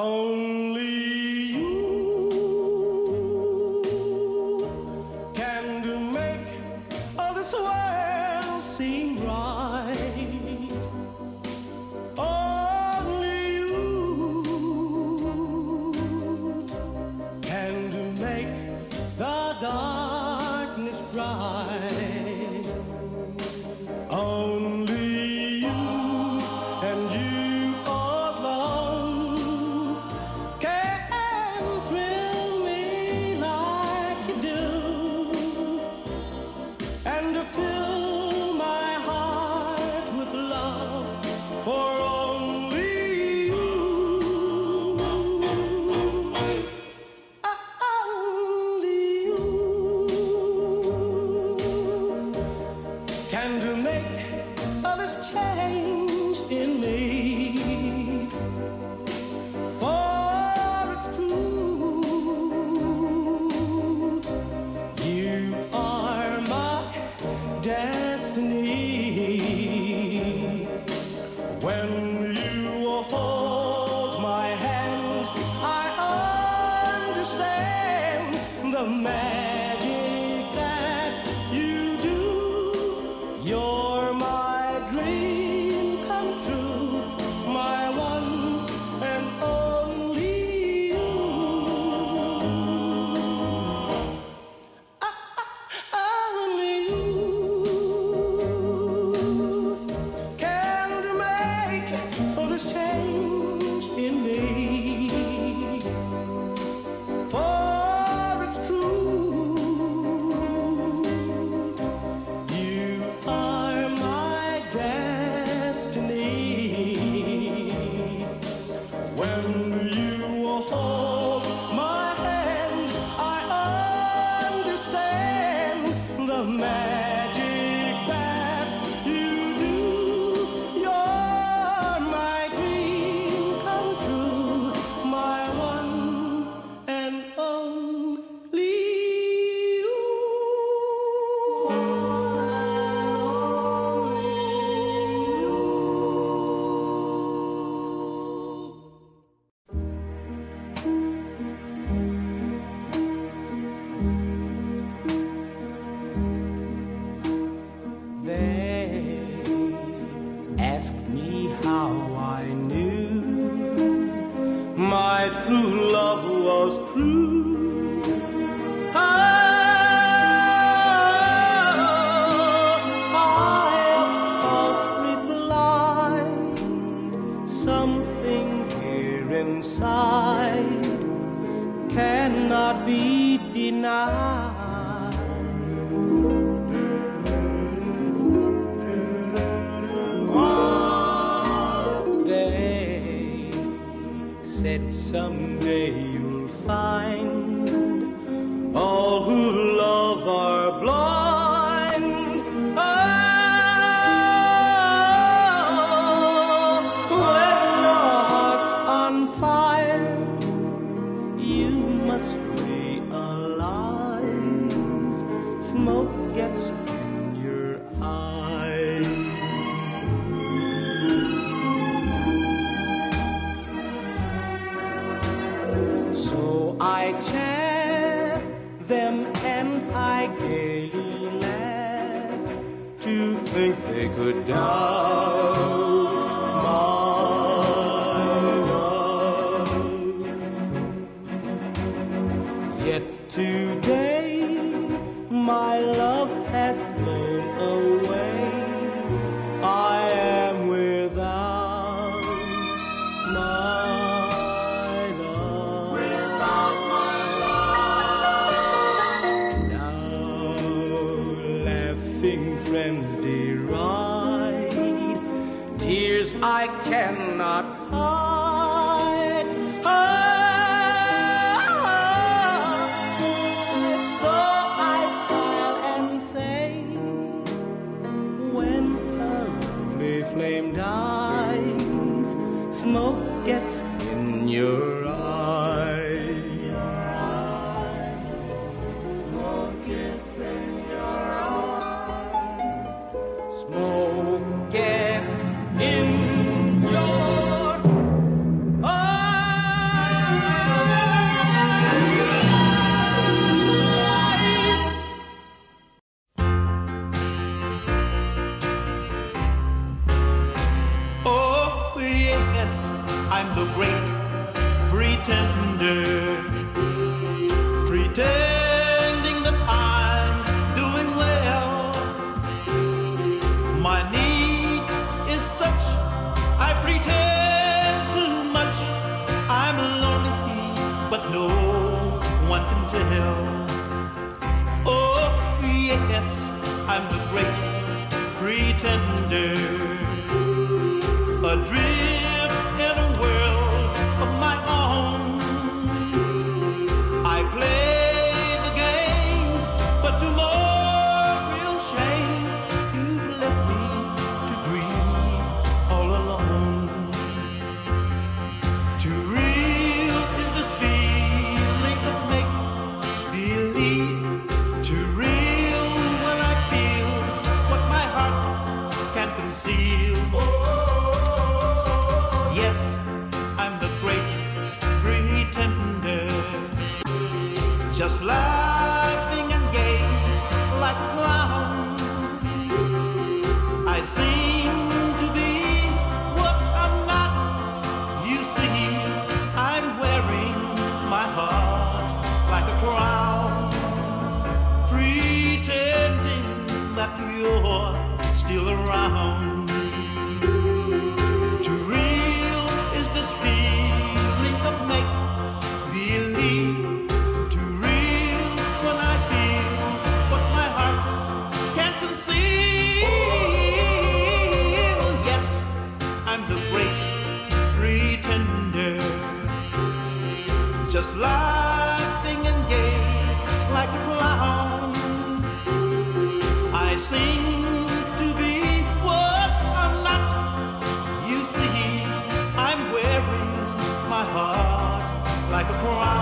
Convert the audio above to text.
Only you can make all this world seem right. Only you can make the darkness bright. Only you and you alone can thrill me like you do, and to fill my heart with love for only you. Only you can make all this change in me. For it's true, you are my destiny. When you hold my hand, I understand the magic that you do. You're my dream come true, my one and only you. Only you can make all this change in me. For it's true, you are my destiny. When you hold my hand, I understand the magic that you do. You're my dream come true, my one and only you. They ask me how I knew my true love was true. I of course replied, something here inside cannot be denied. They said someday you'll find all who love are blind. When your heart's on fire, you must realize smoke gets in your eyes. So I chaffed them and I gaily laughed to think they could doubt my love. Yet today my love has flown away. I am without my love. Without my love. Now laughing friends deride tears I cannot hide. So I smile and say, when a lovely flame dies, smoke gets in your eyes. Smoke gets in your eyes. Smoke gets in your eyes. I'm the great pretender, pretending that I'm doing well. My need is such, I pretend too much. I'm lonely, but no one can tell. Oh yes, I'm the great pretender, adrift in a world of my own. I play the game, but to more real shame, you've left me to grieve all alone. Too real is this feeling of make-believe. Too real when I feel what my heart can't conceal. Yes, I'm the great pretender, just laughing and gay like a clown. I seem to be what I'm not. You see, I'm wearing my heart like a crown, pretending that you're still around. Too real is this feeling of make-believe. Too real when I feel what my heart can't conceal. Yes, I'm the great pretender, just laughing and gay like a clown. I seem to be what I'm not. You see, I'm wearing my heart like a crown.